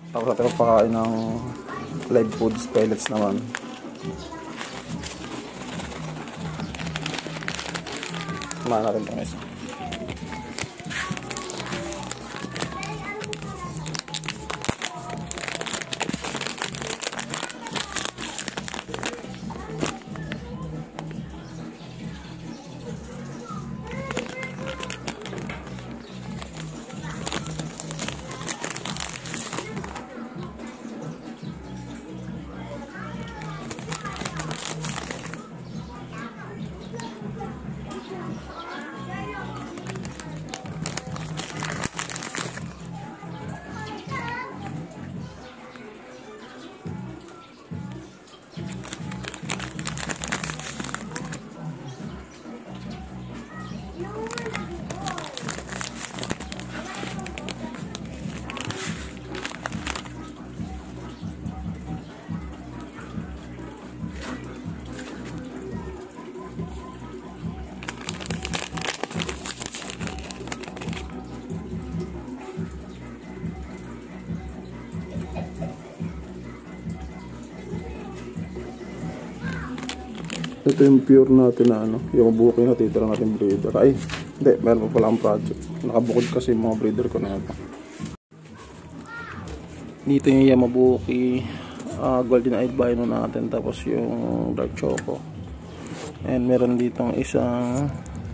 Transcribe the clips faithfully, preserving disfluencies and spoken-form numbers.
Tapos natin magpakain ng live foods pellets naman. Kumain natin itong isa. Ito yung pure natin na ano, yung booking na titira natin breeder. Ay, hindi, meron pa pala ang project. Nakabukod kasi yung mga breeder ko na ito. Dito yung Yamabuki, uh, golden albino natin, tapos yung dark choco. And meron ditong isang,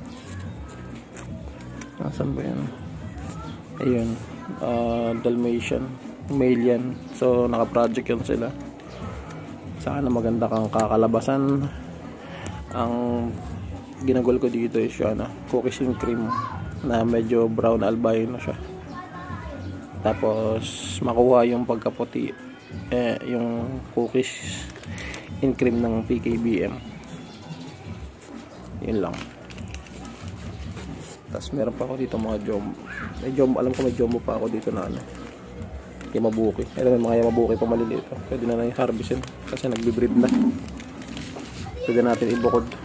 nasan ba yun? Ayun, uh, Dalmatian, male yan. So naka-project yun sila. Sana maganda kang kakalabasan. Ang ginagol ko dito is siya na cookies and cream na medyo brown albino siya. Tapos makuha yung pagkaputi eh, yung cookies and cream ng P K B M. Yun lang. Tapos meron pa ako dito mga jumbo. May jumbo, alam ko may jumbo pa ako dito na ano, Yamabuki. Alam mo mga Yamabuki pa maliliit. Pwede na na yung harvestin kasi nagbe-breed na. Pwede natin ibukod.